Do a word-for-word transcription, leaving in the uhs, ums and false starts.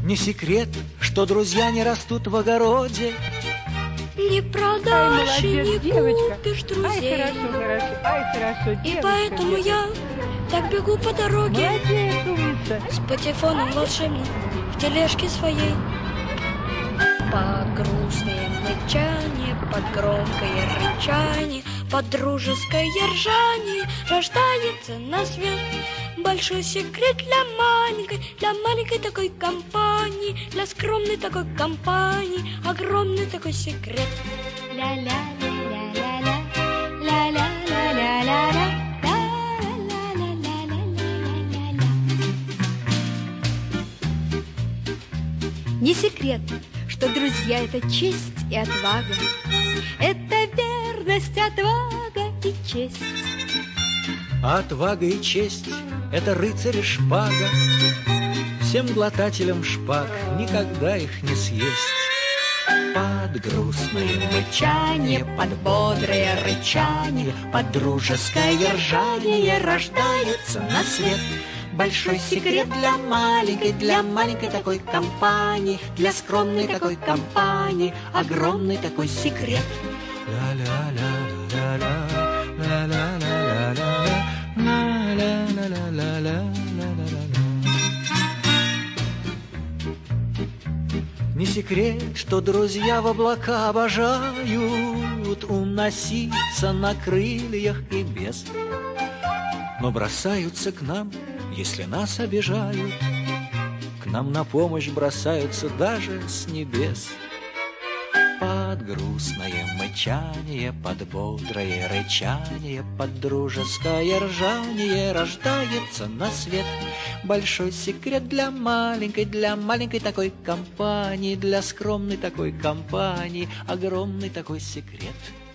Не секрет, что друзья не растут в огороде. Не продашь и не купишь друзей. Ай, хорошо, хорошо, ай, хорошо. И Девочка, поэтому девочка. я так бегу по дороге. Молодец, умница. С патефоном волшебным в тележке своей. Под грустное мычание, под громкое рычание, под дружеское ржание рождается на свет большой секрет для маленькой, для маленькой такой компании, для скромной такой компании, огромный такой секрет. Ля-ля-ля-ля-ля-ля, ля-ля-ля-ля-ля-ля. Не секрет, что друзья — это честь и отвага, это верность, отвага и честь. А отвага и честь — это рыцарь и шпага. Всем глотателям шпаг никогда их не съесть. Под грустное мычание, под бодрое рычание, под дружеское ржание рождается на свет большой секрет для маленькой, для маленькой такой компании, для скромной такой компании, огромный такой секрет. Не секрет, что друзья в облака обожают уноситься на крыльях и без, но бросаются к нам, если нас обижают, к нам на помощь бросаются даже с небес. Под грустное мычание, под бодрое рычание, под дружеское ржание рождается на свет большой секрет для маленькой, для маленькой такой компании, для скромной такой компании, огромный такой секрет.